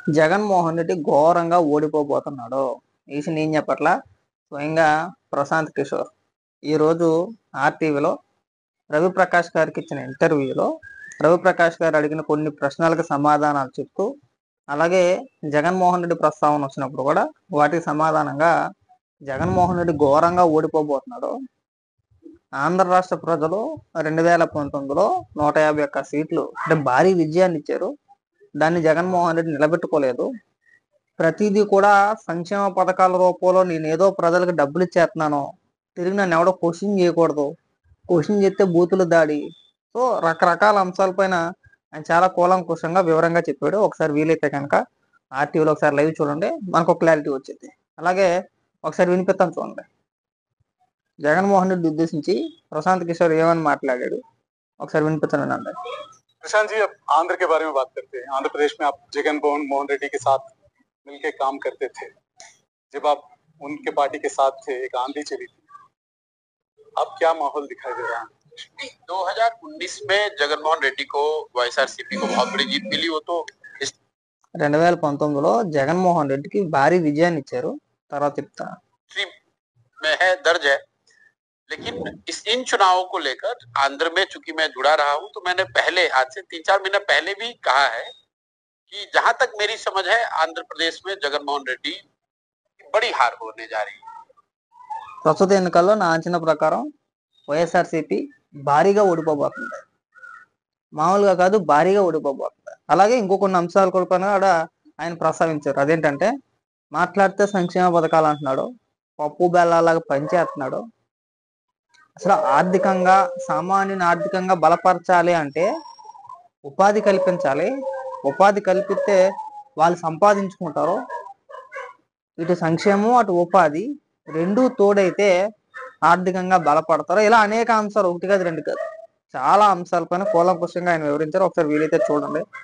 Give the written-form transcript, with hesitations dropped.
జగన్మోహన్ రెడ్డి ఘోరంగా ఓడిపోబోతున్నాడు. ఈ విషయం నేను చెప్పట్లా, స్వయంగా ప్రశాంత్ కిషోర్ ఈరోజు ఆర్టీవీలో రవిప్రకాష్ గారికి ఇచ్చిన ఇంటర్వ్యూలో రవిప్రకాష్ గారు అడిగిన కొన్ని ప్రశ్నలకు సమాధానాలు చెప్తూ, అలాగే జగన్మోహన్ రెడ్డి ప్రస్తావన వచ్చినప్పుడు కూడా వాటికి సమాధానంగా జగన్మోహన్ రెడ్డి ఘోరంగా ఓడిపోబోతున్నాడు. ఆంధ్ర రాష్ట్ర ప్రజలు 2019లో 151 సీట్లు అంటే భారీ విజయాన్ని ఇచ్చారు. దాన్ని జగన్మోహన్ రెడ్డి నిలబెట్టుకోలేదు. ప్రతిదీ కూడా సంక్షేమ పథకాల రూపంలో నేనేదో ప్రజలకు డబ్బులు ఇచ్చేస్తున్నాను, తిరిగి నన్ను ఎవడో క్వశ్చన్ చేయకూడదు, క్వశ్చన్ చేస్తే బూతులు దాడి, సో రకరకాల అంశాలపైన ఆయన చాలా కూలంకుషంగా వివరంగా చెప్పాడు. ఒకసారి వీలైతే కనుక ఆర్టీవీలో ఒకసారి లైవ్ చూడండి, మనకు క్లారిటీ వచ్చింది. అలాగే ఒకసారి వినిపిస్తాను చూడండి. జగన్మోహన్ రెడ్డి ఉద్దేశించి ప్రశాంత్ కిషోర్ ఏమని మాట్లాడాడు ఒకసారి వినిపిస్తాను అండి. प्रशांत जी, अब आंध्र के बारे में बात करते हैं। आंध्र प्रदेश में आप जगन मोहन रेड्डी के साथ मिलकर काम करते थे। जब आप उनके पार्टी के साथ थे, एक आंधी चली थी, अब क्या माहौल दिखाई दे रहा है? 2019 में जगनमोहन रेड्डी को వైఎస్ఆర్సీపీ को बहुत बड़ी जीत मिली। वो तो 2019లో జగన్మోహన్ రెడ్డికి భారీ విజయాన్ని ఇచ్చారు. తర్వాత చెప్తా में है दर्ज है, लेकिन इन चुनावों को लेकर आंध्र में चूंकि मैं जुड़ा रहा हूं, तो मैंने पहले आज से 3-4 महीने पहले भी कहा है कि जहां तक मेरी समझ है आंध्र प्रदेश में जगनमोहन रेड्डी बड़ी हार होने जा रही है। ప్రస్తుత ఎన్నికల్లో నా అంచనా ప్రకారం వైఎస్ఆర్సీపీ భారీగా ఓడిపోబోతుంది. మామూలుగా కాదు, భారీగా ఓడిపోబోతుంది. అలాగే ఇంకో కొన్ని అంశాలు కూడా ఆయన ప్రస్తావించారు. అదేంటంటే, మాట్లాడితే సంక్షేమ పథకాలు అంటున్నాడు, పప్పు బెల్లాలాగా పనిచేస్తున్నాడు. అసలు ఆర్థికంగా సామాన్యుని ఆర్థికంగా బలపరచాలి అంటే ఉపాధి కల్పించాలి. ఉపాధి కల్పిస్తే వాళ్ళు సంపాదించుకుంటారు. ఇటు సంక్షేమం అటు ఉపాధి రెండూ తోడైతే ఆర్థికంగా బలపడతారు. ఇలా అనేక అంశాలు, ఒకటి కాదు రెండు కాదు, చాలా అంశాలపైన కూలంకుషంగా ఆయన వివరించారు. ఒకసారి వీలైతే చూడండి.